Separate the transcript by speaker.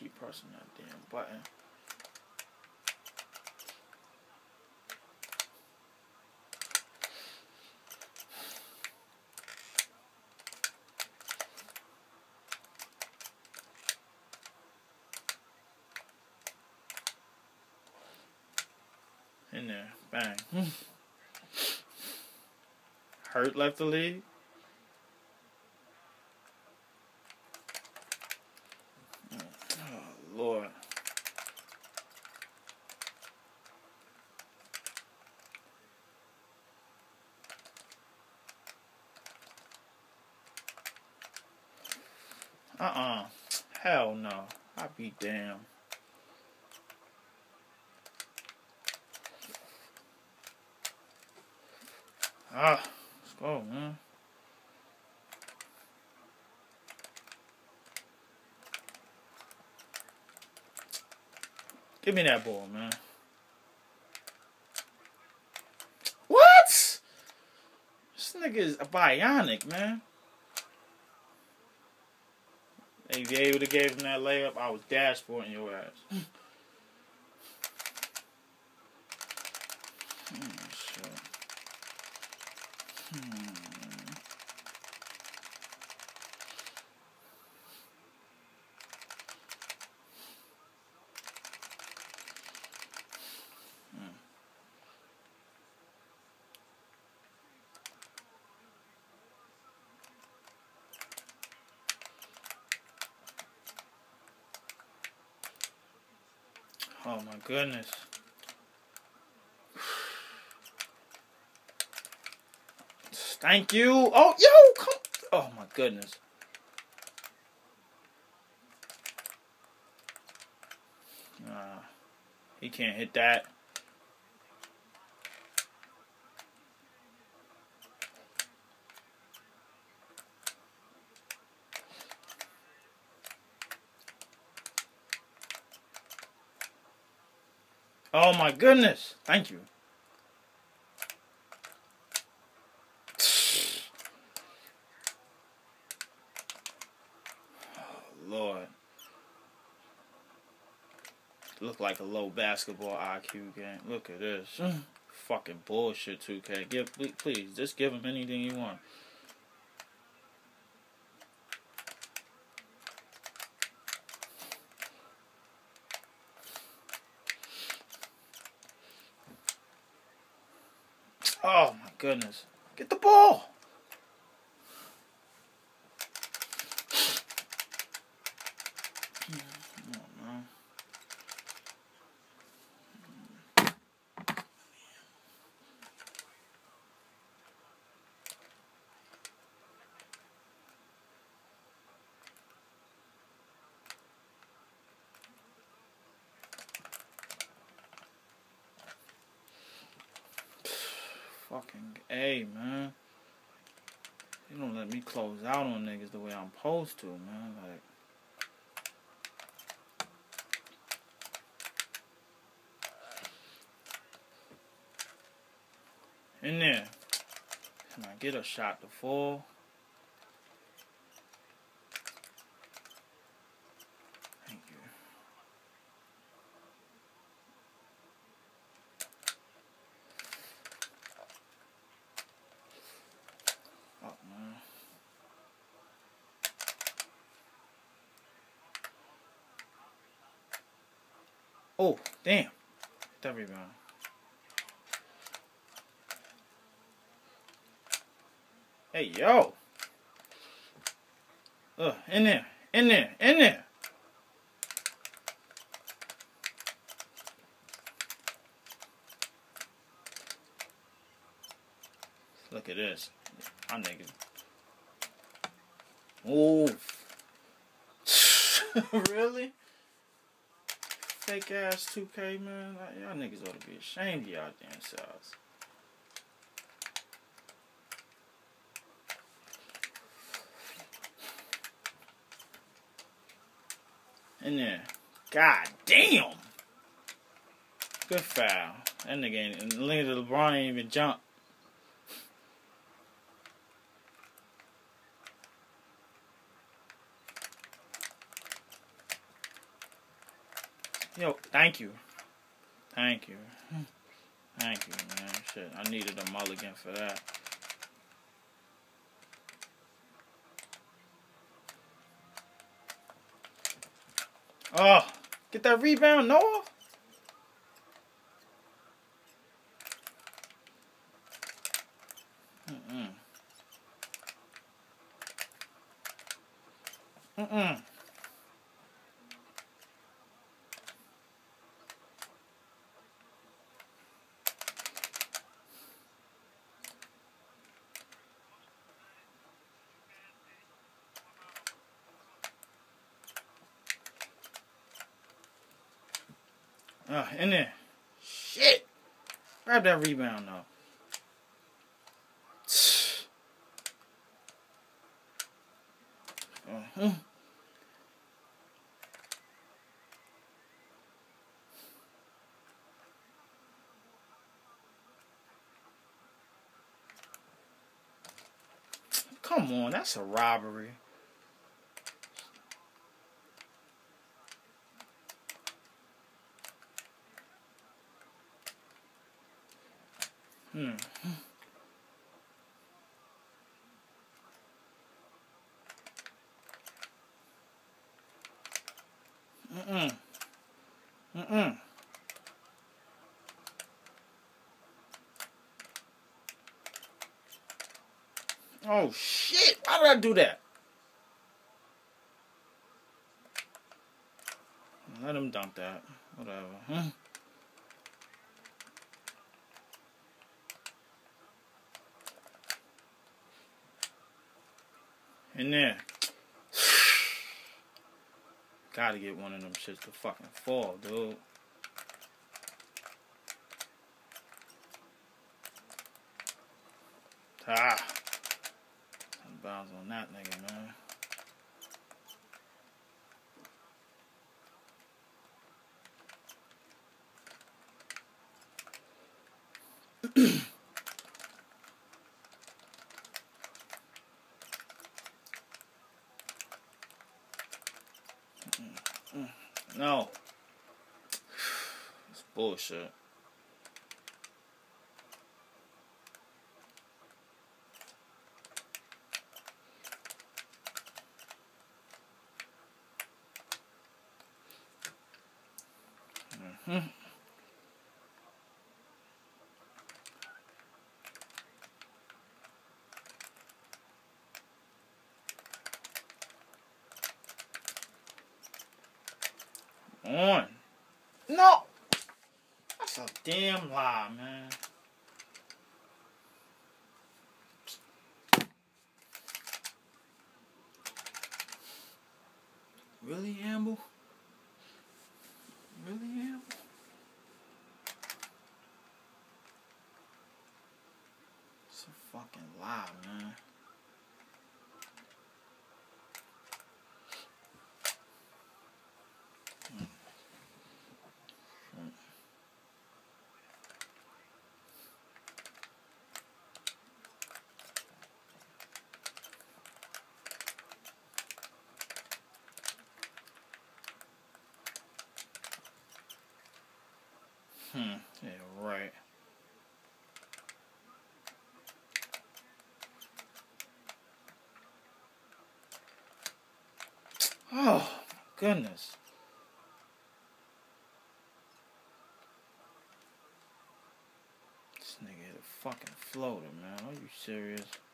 Speaker 1: keep pressing that damn button. In there. Bang. Hurt left the league. Oh, Lord. Hell no. I be damn. Let's go, man. Give me that ball, man. What? This nigga is a bionic, man. If you would have gave him that layup, I was dashboarding your ass. Shit. Oh my goodness. Thank you. Oh, yo, come. Oh my goodness. He can't hit that. Oh my goodness. Thank you. Oh, Lord. Look like a low basketball IQ game. Look at this. Fucking bullshit, 2K. Please, just give him anything you want. Oh my goodness. Get the ball. Fucking A, man. You don't let me close out on niggas the way I'm supposed to, man. Like, in there. Can I get a shot to fall? Thank you. Oh, man. Oh, damn. That rebound. Hey, yo. In there. In there. In there. Look at this. My nigga. Move. Really? Fake ass 2K, man. Like, y'all niggas ought to be ashamed of y'all damn selves. In there. God damn. Good foul. That nigga ain't. Look at LeBron ain't even jump. Yo, thank you. Thank you. Thank you, man. Shit, I needed a mulligan for that. Oh, get that rebound, Noah. Mm-mm. Mm-mm. In there. Shit. Grab that rebound, though. Come on, that's a robbery. Mm-mm. Mm-mm. Oh, shit. Why did I do that? Let him dunk that. Whatever. In there. Gotta get one of them shits to fucking fall, dude. Bounce on that nigga, man. No. It's bullshit. On. No. That's a damn lie, man. Really, Amble? Really, Amble? It's a fucking lie, man. Yeah, right. Oh, goodness. This nigga hit a fucking floater, man. Are you serious?